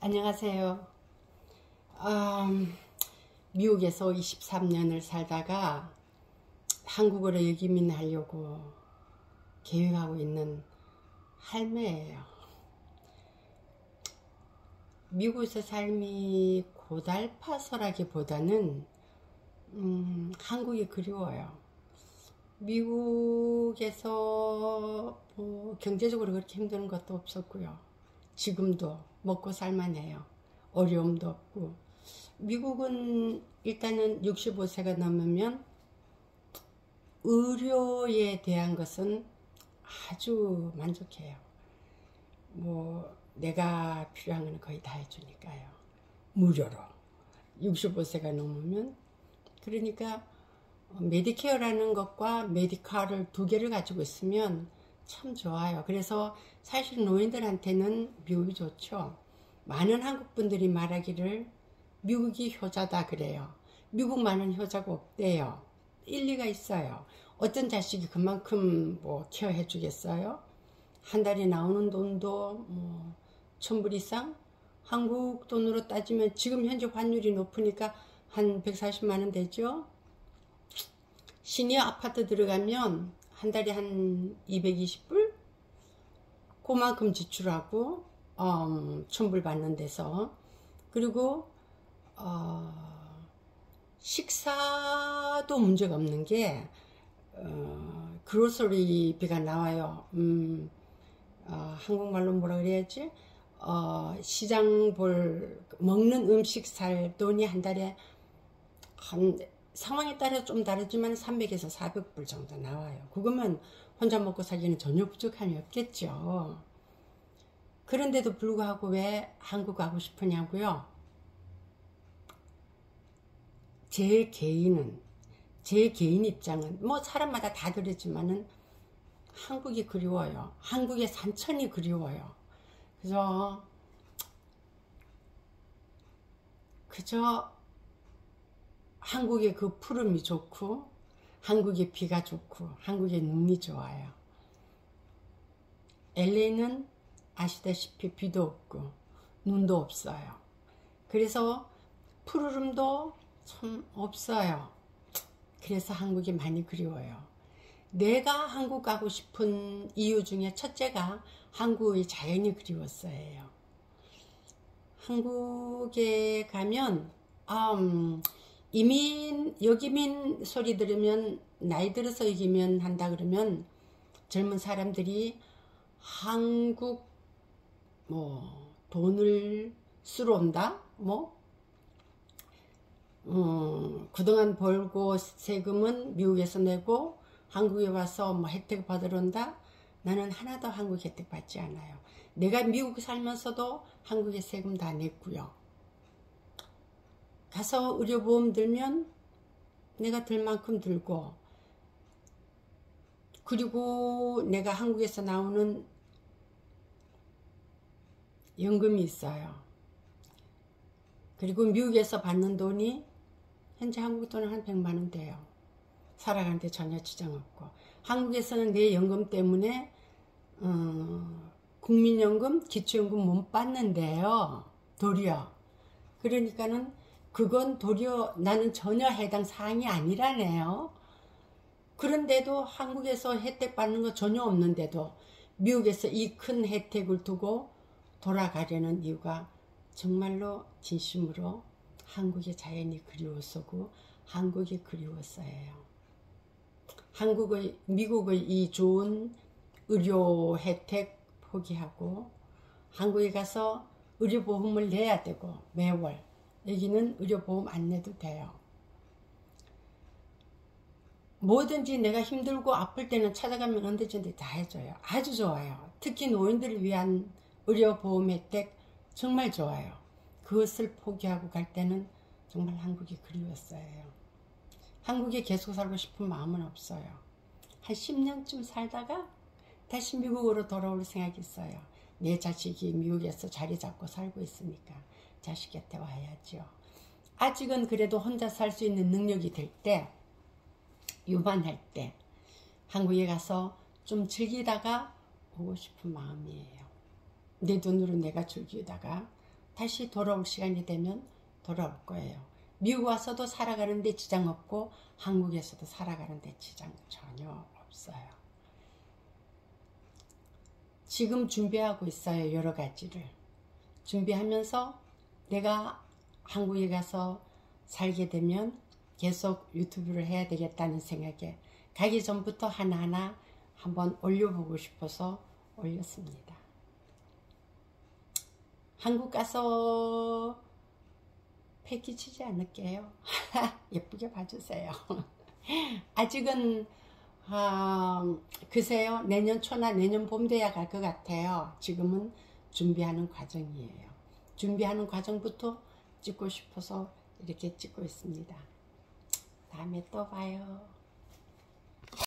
안녕하세요. 미국에서 23년을 살다가 한국으로 이민하려고 계획하고 있는 할매예요. 미국에서 삶이 고달파서라기보다는 한국이 그리워요. 미국에서 경제적으로 그렇게 힘든 것도 없었고요. 지금도 먹고 살만해요. 어려움도 없고. 미국은 일단은 65세가 넘으면 의료에 대한 것은 아주 만족해요. 내가 필요한 건 거의 다 해주니까요. 무료로. 65세가 넘으면. 그러니까 메디케어라는 것과 메디카를 두 개를 가지고 있으면 참 좋아요. 그래서 사실 노인들한테는 미국이 좋죠. 많은 한국분들이 말하기를 미국이 효자다 그래요. 미국만은 효자가 없대요. 일리가 있어요. 어떤 자식이 그만큼 케어해 주겠어요? 한 달에 나오는 돈도 1,000불 이상? 한국 돈으로 따지면 지금 현재 환율이 높으니까 한 140만 원 되죠? 시니어 아파트 들어가면 한 달에 한 220불? 그만큼 지출하고 1,000불 받는 데서. 그리고 식사도 문제가 없는 게 그로서리비가 나와요. 한국말로 뭐라 그래야지? 시장 먹는 음식 살 돈이 한 달에 상황에 따라 좀 다르지만 300에서 400불 정도 나와요. 그거면 혼자 먹고 살기는 전혀 부족함이 없겠죠. 그런데도 불구하고 왜 한국 가고 싶으냐고요? 제 개인 입장은 사람마다 다 그러지만은 한국이 그리워요. 한국의 산천이 그리워요. 그저 한국의 그 푸름이 좋고, 한국의 비가 좋고, 한국의 눈이 좋아요. LA는 아시다시피 비도 없고 눈도 없어요. 그래서 푸르름도 참 없어요. 그래서 한국이 많이 그리워요. 내가 한국 가고 싶은 이유 중에 첫째가 한국의 자연이 그리웠어요. 한국에 가면 여기민 소리 들으면, 나이 들어서 여기면 한다 그러면 젊은 사람들이 한국 돈을 쓰러 온다? 그동안 벌고 세금은 미국에서 내고 한국에 와서 혜택 받으러 온다? 나는 하나도 한국 혜택 받지 않아요. 내가 미국 살면서도 한국에 세금 다 냈고요. 가서 의료보험 들면 내가 들 만큼 들고, 그리고 내가 한국에서 나오는 연금이 있어요. 그리고 미국에서 받는 돈이 현재 한국 돈은 한 100만 원 돼요. 살아가는데 전혀 지장 없고. 한국에서는 내 연금 때문에 국민연금, 기초연금 못 받는데요. 도리어. 그러니까는 그건 도리어 나는 전혀 해당 사항이 아니라네요. 그런데도 한국에서 혜택 받는 거 전혀 없는데도 미국에서 이 큰 혜택을 두고 돌아가려는 이유가 정말로 진심으로 한국의 자연이 그리워서고 한국이 그리웠어요. 미국의 이 좋은 의료 혜택 포기하고 한국에 가서 의료보험을 내야 되고 매월. 여기는 의료보험 안 내도 돼요. 뭐든지 내가 힘들고 아플 때는 찾아가면 언제든지 다 해줘요. 아주 좋아요. 특히 노인들을 위한 의료보험 혜택 정말 좋아요. 그것을 포기하고 갈 때는 정말 한국이 그리웠어요. 한국에 계속 살고 싶은 마음은 없어요. 한 10년쯤 살다가 다시 미국으로 돌아올 생각이 있어요. 내 자식이 미국에서 자리 잡고 살고 있으니까 자식 곁에 와야죠. 아직은 그래도 혼자 살 수 있는 능력이 될 때, 유만할 때 한국에 가서 좀 즐기다가 오고 싶은 마음이에요. 내 돈으로 내가 즐기다가 다시 돌아올 시간이 되면 돌아올 거예요. 미국 와서도 살아가는데 지장 없고 한국에서도 살아가는데 지장 전혀 없어요. 지금 준비하고 있어요. 여러 가지를 준비하면서 내가 한국에 가서 살게 되면 계속 유튜브를 해야 되겠다는 생각에 가기 전부터 하나하나 한번 올려보고 싶어서 올렸습니다. 한국 가서 패기 치지 않을게요. 예쁘게 봐주세요. 아직은 글쎄요, 내년 초나 내년 봄 돼야 갈 것 같아요. 지금은 준비하는 과정이에요. 준비하는 과정부터 찍고 싶어서 이렇게 찍고 있습니다. 다음에 또 봐요.